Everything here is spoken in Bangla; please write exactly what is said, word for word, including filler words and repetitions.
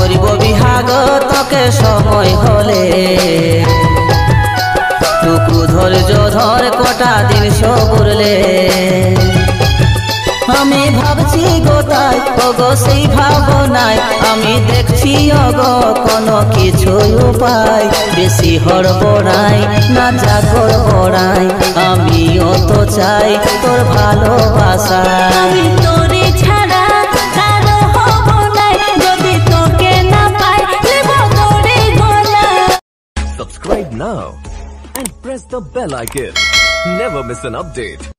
করিব বিহাগ তোকে সময় হলে টুকু ধৈর্য ধর কটা দিন সবুরলে আমি ভাবছি গোটাই ওগো সেই ভাবনায় আমি দেখছি ওগো কোনো কিছু উপায় বেশি হড়বড়াই না জাগর বড়াই আমিও তো চাই তোর ভালোবাসা আমি তোরে ছাড়া কারো হব না যদি তোকে না পাই নেব তোরে গলা Subscribe now and press the bell icon. Never miss an update.